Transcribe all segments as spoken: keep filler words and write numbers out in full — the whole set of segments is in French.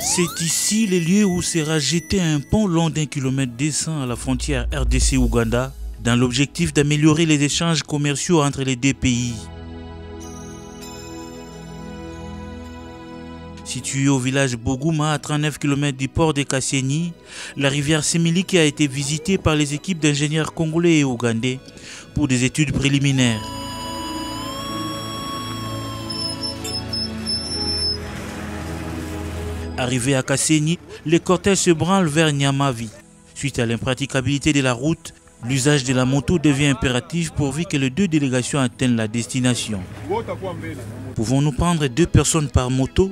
C'est ici les lieux où sera jeté un pont long d'un kilomètre descend à la frontière R D C-Ouganda dans l'objectif d'améliorer les échanges commerciaux entre les deux pays. Situé au village Boguma à trente-neuf kilomètres du port de Kasenyi, la rivière Semiliki a été visitée par les équipes d'ingénieurs congolais et ougandais pour des études préliminaires. Arrivé à Kasenyi, les cortèges se branlent vers Nyamavi. Suite à l'impraticabilité de la route, l'usage de la moto devient impératif pourvu que les deux délégations atteignent la destination. Pouvons-nous prendre deux personnes par moto?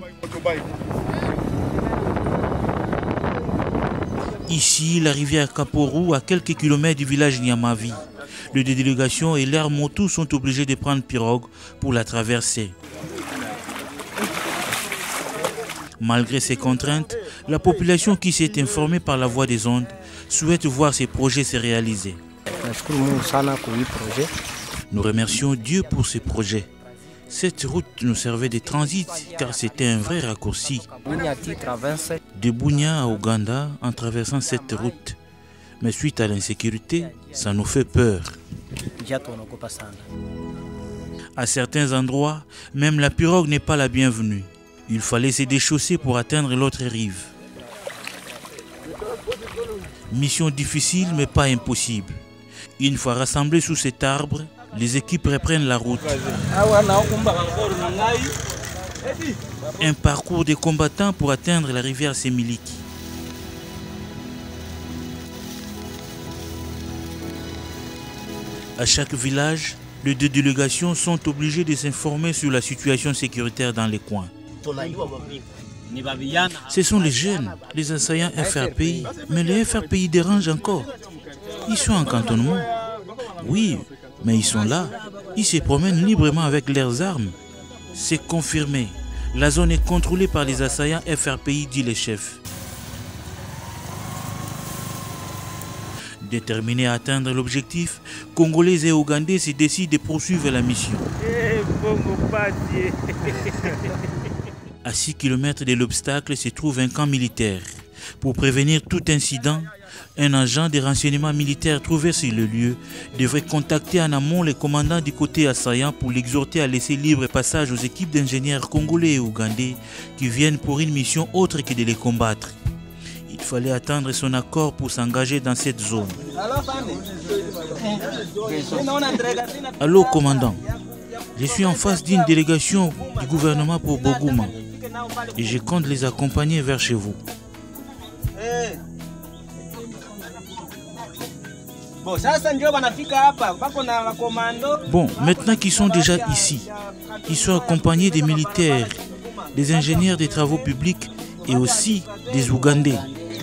Ici, la rivière Kaporu, à quelques kilomètres du village Nyamavi. Les deux délégations et leurs motos sont obligés de prendre pirogue pour la traverser. Malgré ces contraintes, la population qui s'est informée par la voie des ondes souhaite voir ces projets se réaliser. Nous remercions Dieu pour ces projets. Cette route nous servait de transit car c'était un vrai raccourci. De Bunia à Ouganda en traversant cette route. Mais suite à l'insécurité, ça nous fait peur. À certains endroits, même la pirogue n'est pas la bienvenue. Il fallait se déchausser pour atteindre l'autre rive. Mission difficile mais pas impossible. Une fois rassemblés sous cet arbre, les équipes reprennent la route. Un parcours de combattants pour atteindre la rivière Semiliki. À chaque village, les deux délégations sont obligées de s'informer sur la situation sécuritaire dans les coins. Ce sont les jeunes, les assaillants F R P I. Mais les F R P I dérangent encore. Ils sont en cantonnement. Oui, mais ils sont là. Ils se promènent librement avec leurs armes. C'est confirmé. La zone est contrôlée par les assaillants F R P I, dit le chef. Déterminés à atteindre l'objectif, Congolais et Ougandais se décident de poursuivre la mission. À six kilomètres de l'obstacle se trouve un camp militaire. Pour prévenir tout incident, un agent de renseignement militaire trouvé sur le lieu devrait contacter en amont les commandants du côté assaillant pour l'exhorter à laisser libre passage aux équipes d'ingénieurs congolais et ougandais qui viennent pour une mission autre que de les combattre. Il fallait attendre son accord pour s'engager dans cette zone. Allô, commandant. Je suis en face d'une délégation du gouvernement pour Boguma et je compte les accompagner vers chez vous. Bon, maintenant qu'ils sont déjà ici, ils sont accompagnés des militaires, des ingénieurs des travaux publics et aussi des Ougandais.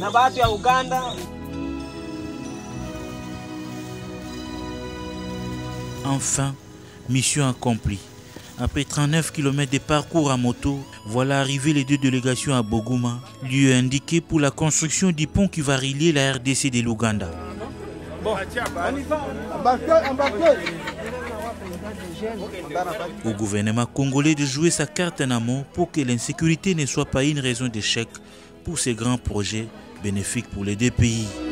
Enfin, mission accomplie. Après trente-neuf kilomètres de parcours à moto, voilà arrivées les deux délégations à Boguma, lieu indiqué pour la construction du pont qui va relier la R D C de l'Ouganda. Au gouvernement congolais de jouer sa carte en amont pour que l'insécurité ne soit pas une raison d'échec pour ces grands projets bénéfiques pour les deux pays.